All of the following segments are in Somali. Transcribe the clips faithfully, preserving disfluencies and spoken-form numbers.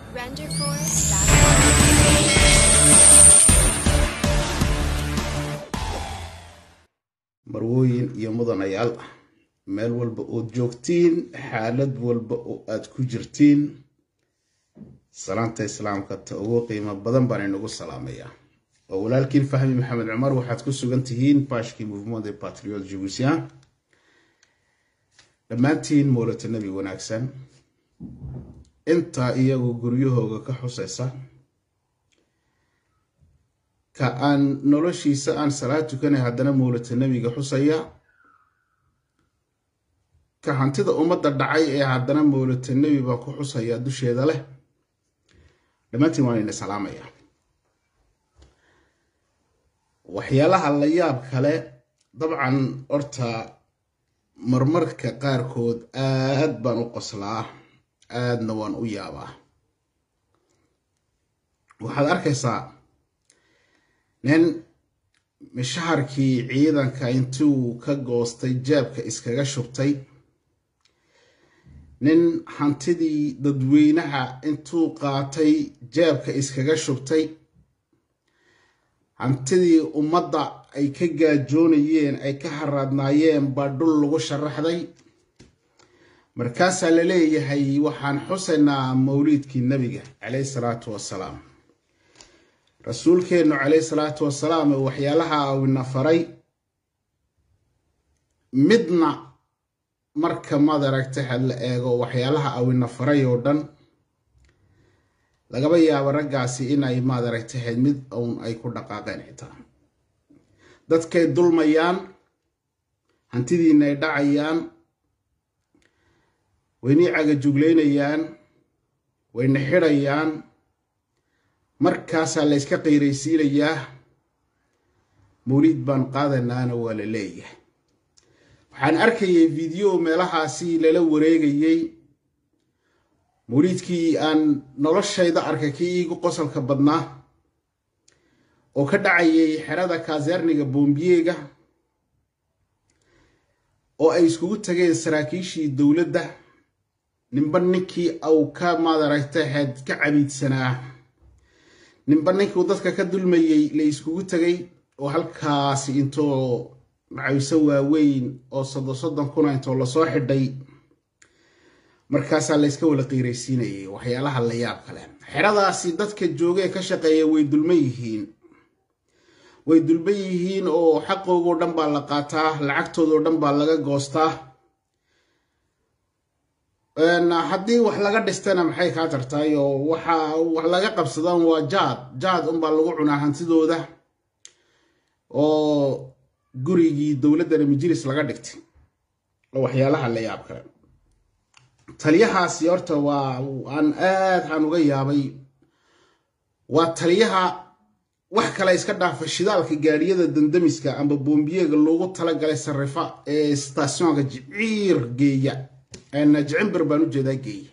marwooyin iyo mudanayaal meel walba oo joogtiin xaalad walba oo aad ku jirtiin salaanta islaamka ta ugu qiimo badan baan inagu salaamayaa oo walaalkiin Fahmi Maxamed Cumar waxaad ku sugan tihiin Pashki Movement des Patriotes Djiboutiens dhammaantiin moolata nabi wanaagsan inta iyagu guryahooga ka xusaysa ka aan noloshiisa aan salaad tukanay haddana moolata nabiga xusaya ka hantida ummadda dhacay ee haddana moolata nabi baa ku xusaya dusheeda leh dhammaantiin waan ina salaamaya waxyaalaha la yaab kale dabcan horta marmarka qaarkood aad baan u qoslaa aadna waan u yaabaa waxaad arkaysaa nin mishaharkii ciidanka intuu ka goostay jeebka iskaga shubtay nin hantidii dadweynaha intuu qaatay jeebka iskaga shubtay hantidii ummadda ay ka gaajoonayeen ay ka haraadnaayeen baa dhul lagu sharaxday markaasaa la leeyahay waxaan xusaynaa mawliidkii nabiga calayhi salaatu wassalaam rasuulkeennu calayhi salaatu wassalaam waxyaalaha uu ina faray midna marka maad aragtay had la eego waxyaalaha uu ina faray oo dhan lagaba yaabo raggaasi inay maad aragtay had mid uun ay ku dhaqaaqeen xitaa dadkay dulmayaan hantidiina ay dhacayaan wayna cagajugleynayaan wayna xidhayaan markaasaa la iska qiiraysiinayaa mawliid baan qaadanaana waa la leeyahay waxaan arkayay video meelahaasi lala wareegayay mawliidkii aan noloshayda arkay kii iigu qosolka badnaa oo ka dhacayay xerada kaaseerniga boombiyeega oo ay iskugu tageen saraakiishii dowladda ninba ninkii au ka maadaragtay had ka cabiidsanaa ninba ninkii dadka ka dulmayay la iskugu tagay oo halkaasi intoo macayso waaweyn oo soddon soddon kuna intoo lasoo xidhay markaasaa la iska wala qiiraysiinayay waxyaalaha la yaab kale xeradaasi dadka joogay ka shaqeeya way dulman yihiin way dulban yihiin oo xaqoogo dhan baa la qaataa lacagtoodo dhan baa laga goostaa een haddii wax laga dhistana maxay ka tartay oo waxa wax laga qabsadaan waa jaad jaad un baa lagu cunaa hantidooda oo gurigii dowladda majlis laga dhigtay oo waxyaalaha la yaab kale taliyahaasi horta waa aan aad aan uga yaabay waa taliyaha wax kale iska dhaafa shidaalka gaariyada dandamiska amba boombiyeega loogu tala galay sarifa ee stationka jiciir geeya en jicimbar baan u jeedaa geeya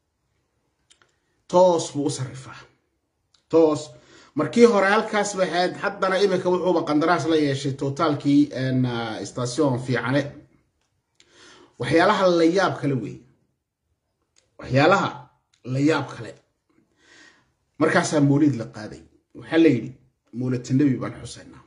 toos buu u sarifaa toos markii hore halkaas waxaad haddana imika wuxuuba qandaraas la yeeshay totaalkii en station fiicane waxyaalaha la yaab kale wey waxyaalaha la yaab kale markaasaa mawliid la qaaday waxaa la yidhi mawlata nabi baan xusaynaa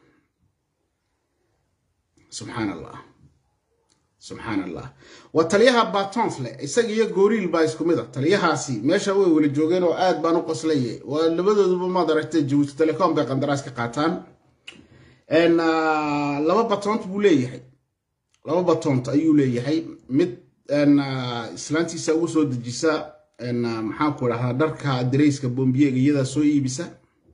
subxaan allah subxaan allah waa taliyaha batons leh isaga iyo gooriil baa isku mid a taliyahaasi meesha way wala joogeen oo aad baan u qoslaya waa labadooduba maad aragtay Djibouti Telecom bay qandaraas ka qaataan en laba batont buu leeyahay laba batont ayuu leeyahay mid en islaantiisa ugu soo dejisa en maxaa ku dhahaa dharka dareyska boombiyeega iyada soo iibisa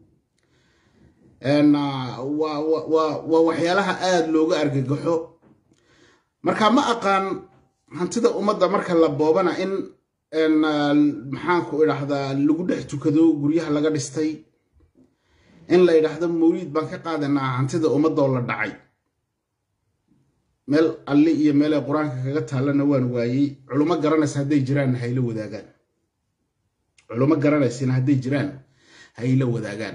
en wa wa wa waxyaalaha aad looga argagaxo marka ma aqaan hantida ummadda marka la boobana in en maxaan ku idhaahdaa lagu dhex tukado guryaha laga dhistay in la yidhaahdo mawliid baan ka qaadanaa hantida ummadda oo la dhacay meel alli iyo meel ay quraanka kaga taalana waan waayay culimo garanaysa hadday jiraan hayla wadaagaan culimo garanaysa hadday jiraan hayla wadaagaan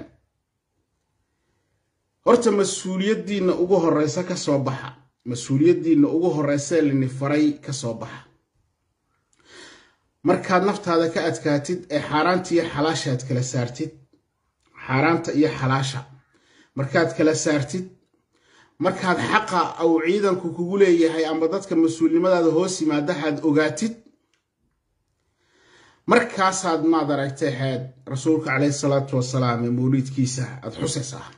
horta mas'uuliyadiina ugu horeysa ka soo baxa مسؤوليتنا ugu horeysa lini faray ka soo baxa markaad naftaada ka adkaatid ee xaaraanta iyo xalaasha aad kala saartid xaaraanta iyo xalaasha markaad kala saartid markaad xaqa aw ciidanku kugu leeyahay amba dadka mas'uulnimadaada hoos yimaadahaad ogaatid markaasaad maad aragtay xeed rasuulka calayhi salaatu wasalaam ee mawliidkiisa aad xusaysaa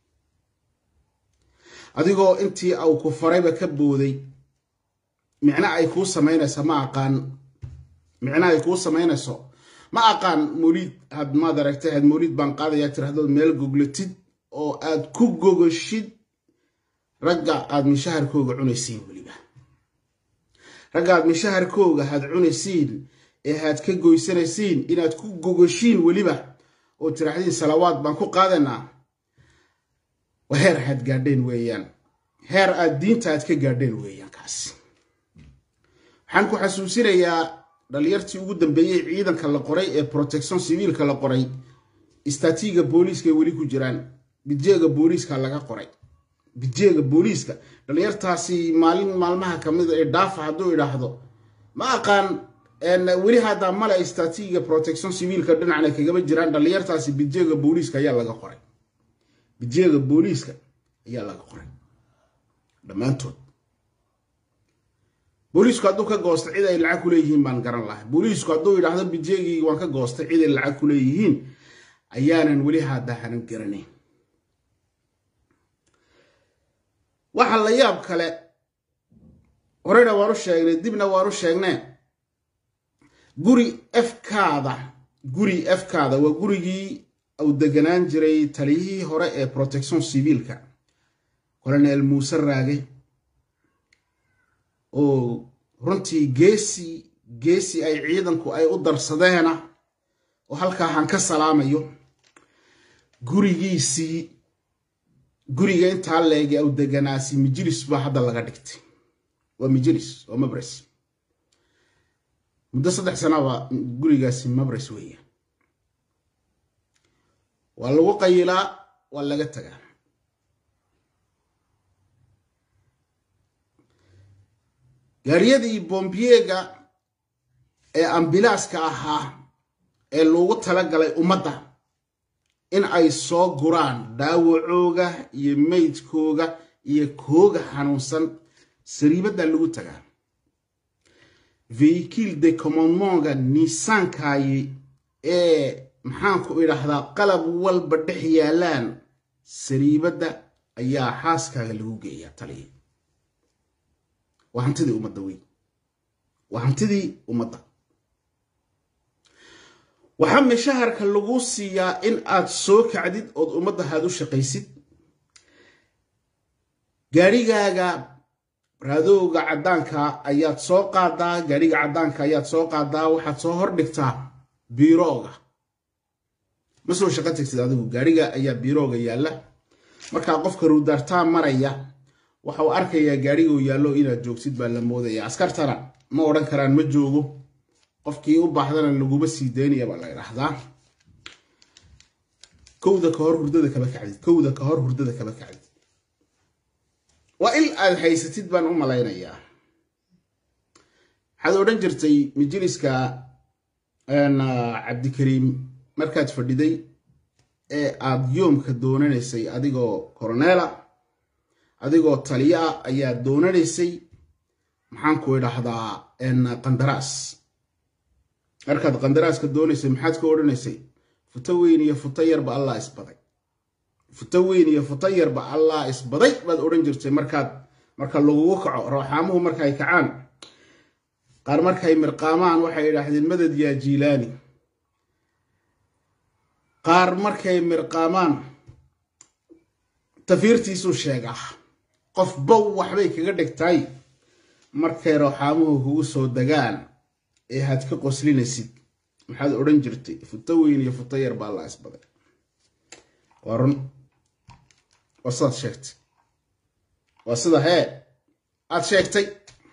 adigoo intii aw ku farayba ka booday micna ay kuu samaynayso ma aqaan micna ay kuu samaynayso ma aqaan mawliid had maad aragtay xeed mawliid baan qaadayaa tiraahdo meel goglatid oo aad ku gogashid ragga aad mishaharkooga cunaysiin weliba ragga aad mishaharkooga had cunaysiin ee aad ka goysanaysiin inaad ku gogashiin weliba oo tiraahdiin salawaad baan ku qaadanaa waa heer aad gaadheen weeyaan heer aad diinta aad ka gaadheen weeyaan kaas waxaan ku xasuusinayaa dhalinyartii ugu dambeeyay ciidanka la qoray ee protection civilka la qoray istatiga booliiska weli ku jiraan bijeega booliiska laga qoray bijeega booliiska dhalinyartaasi maalin maalmaha kamid ee dhaafa haduu yiraahdo ma aqaan en weli hada mala istatiga protection civilka dhinacna kaga jiraan dhalinyartaasi bijeega booliiska ayaa laga qoray bijeega booliiska ayaa laga qoray dhamaantood booliisku haduu ka goosto cid ay lacag ku leeyihiin baan garan lahaa booliisku haduu yiraahdo bijeegii waan ka goostay cid ay lacag ku leeyihiin ayaanan weli hada hanan garanay waxa la yaab kale horeyna waanu sheegnay dibna waanu sheegnay guri afkaada guri afkaada waa gurigii uu deganaan jiray taliyihii hore ee protection civilka colonel Muuse Raage oo runtii geesi geesi ay ciidanku ay u darsadeena oo halka han ka salaamayo gurigiisii guriga inta leegi aw deganaasi majlis ba hada laga dhigtay waa majlis oo mabris muddo saddex sano waa gurigaasi mabris weeye waa lagu qayilaa waa laga tagaa gaariyadii bombiyega ee ambilaaska ahaa ee loogu talagalay ummadda in ay soo guraan daawacooga iyo meydkooga iyo kooga xanuunsan sariibada lagu tagaa véhicule de commandement Nissan-kaayi ee maxaan ku idhaahdaa qalab walba dhex yaalaan sariibada ayaa xaaskaaga lagu geeyaa taliye waa hantidii ummadda wey waa hantidii ummadda waxa mishaharka lagu siiyaa in aad soo kacdid oo ummadda aad u shaqaysid gaarigaaga raadowga cadaanka ayaad soo qaadaa gaariga cadaanka ayaad soo qaadaa waxaad soo hor dhigtaa biirooga ma soo shaqo tagtid adigu gaariga ayaa biirooga yaala marka qofka ruudartaa maraya waxa uu arkayaa gaariga uu yaalo inaad joogsid baa la moodaya askartana ma oran karaan ma joogo qofkii u baahdana laguba sii deynaya baa la yiraahdaa kowda ka hor hurdada kaba kacdid kowda ka hor hurdada kaba kacdid waa il aad haysatid baan u malaynayaa waxaad odhan jirtay majliska cabdikariim markaad fadhiday ee aad yoomka doonanaysay adigoo koroneela adigoo taliya ayaa doonanaysay maxaan ku idhaahdaa qandaraas markaad qandaraaska doonaysay maxaad ka odhanaysay futa weyn iyo futa yarba allah isbaday futa weyn iyo futa yarba allah isbaday baad odhan jirtay markaad marka lagugu kaco rooxaamuhu markay kacaan qaar markay mirqaamaan waxay yidhaahdeen madad yaa jiilaani qaar markay mirqaamaan tafiirtiisuu sheegaa qof bow waxbay kaga dhigtay markay rooxaamuhu kugu soo dagaan ee had ka qoslinaysid maxaad odhan jirtay futa weyn iyo futa yar baa allah isbaday waa run waa sidaad sheegtay waa sida hee aad sheegtay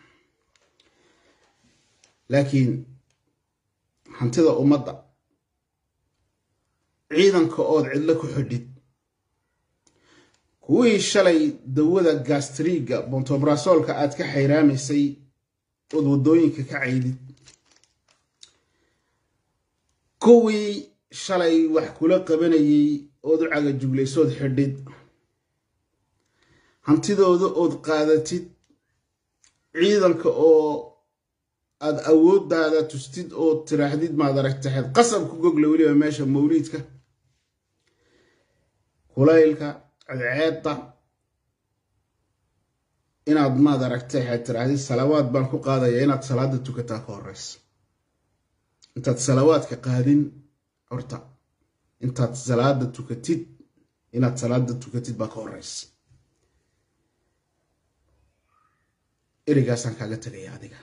laakiin hantida ummadda ciidanka ood cidlo ku xidhid kuwii shalay dawada gastriga bontobrasolka aad ka xayraamaysay ood wadooyinka ka caydid kuwii shalay wax kula qabanayay ood u caga juglaysood xidhid hantidooda ood qaadatid ciidanka oo aad awooddaada tustid oo tiraahdid maad aragtaxeed qasab ku gogle weliba meesha mawliidka kulaylka cadceedda inaad maad aragtaxeed tiraahdid salawaad baan ku qaadaya inaad salaada tukataa ka horeysa intaad salawaadka qaadin horta intaad salaada tukatid inaad salaada tukatid baa ka horeysa ereygaasaan kaaga tagaya adiga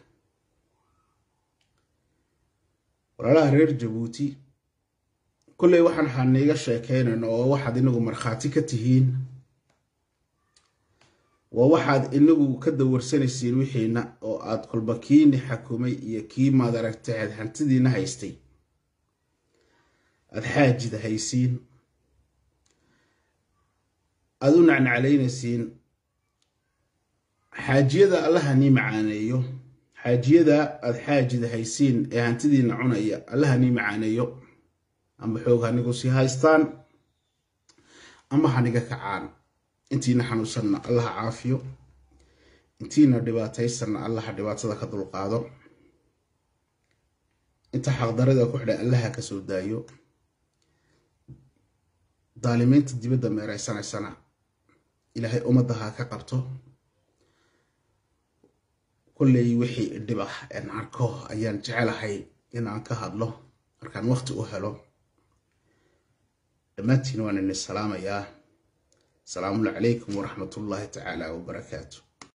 walaalaha reer Jabuuti kulley waxaan xaniiga sheekeynayno oo waxaad inagu markhaati ka tihiin waa waxaad inagu ka dawarsanaysiin wixiina oo aad kolba kiini xakumay iyo kii maad aragtaxeed hantidiina haystay aad xaajida haysiin aad u nacnacalaynaysiin xaajiyada allaha nii macaaneeyo xaajiyada aad xaajida haysiin ee hantidiina cunaya allaha nii macaaneeyo ama xoog hanigu sii haystaan ama haniga kacaan intiina xanuunsanna allaha caafiyo intiina dhibaataysanna allaha dhibaatada ka dulqaado inta xaqdarada ku xidhay allaha ka soo daayo daalimiinta dibadda meeraysanaysana ilaahay ummadaha ka qabto kulley wixii dhib ah aan arko ayaan jecelahay in aan ka hadlo markaan waqti u helo dhammaantiin waan idin salaamayaa asalaamu calaykum waraxmatullaahi tacaala wabarakaatu